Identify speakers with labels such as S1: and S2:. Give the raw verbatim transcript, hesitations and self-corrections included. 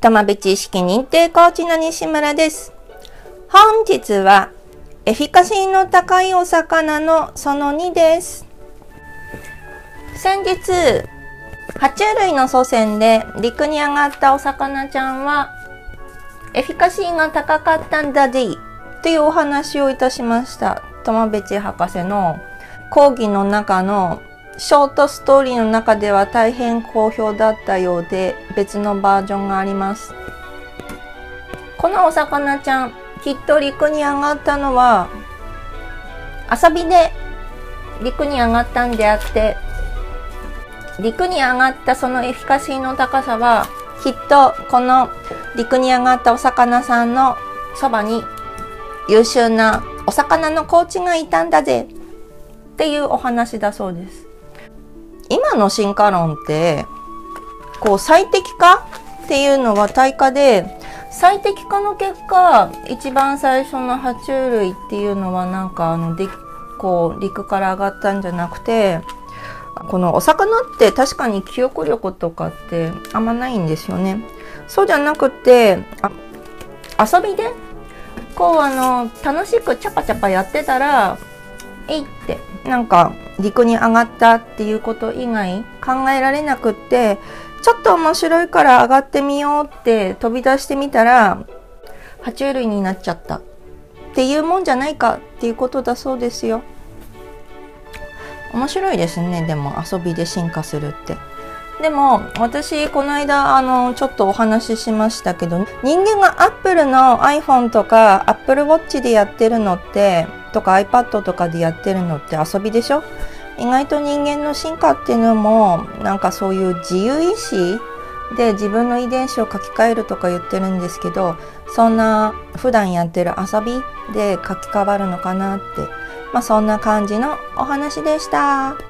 S1: 玉部知識認定コーチの西村です。本日はエフィカシーの高いお魚のそのにです。先日爬虫類の祖先で陸に上がったお魚ちゃんはエフィカシーが高かったんだぜというお話をいたしました。玉部知博士の講義の中のショートストーリーの中では大変好評だったようで、別のバージョンがあります。このお魚ちゃん、きっと陸に上がったのは遊びで陸に上がったんであって、陸に上がったそのエフィカシーの高さはきっとこの陸に上がったお魚さんのそばに優秀なお魚のコーチがいたんだぜっていうお話だそうです。今の進化論ってこう最適化っていうのは対価で、最適化の結果一番最初の爬虫類っていうのはなんかあのでこう陸から上がったんじゃなくて、このお魚って確かに記憶力とかってあんまないんですよね。そうじゃなくてあ遊びでこうあの楽しくチャパチャパやってたらえいってなんか陸に上がったっていうこと以外考えられなくって、ちょっと面白いから上がってみようって飛び出してみたら爬虫類になっちゃったっていうもんじゃないかっていうことだそうですよ。面白いですね。でも遊びで進化するって。でも私この間あのちょっとお話ししましたけど、人間が Apple の iPhone とか Apple Watch でやってるのってとか iPad とかでやってるのって遊びでしょ。意外と人間の進化っていうのもなんかそういう自由意志で自分の遺伝子を書き換えるとか言ってるんですけど、そんな普段やってる遊びで書き換わるのかなって、まあそんな感じのお話でした。